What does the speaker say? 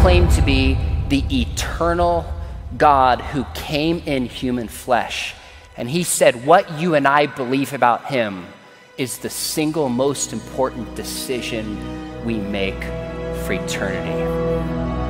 claimed to be the eternal God who came in human flesh. And he said, what you and I believe about him is the single most important decision we make for eternity.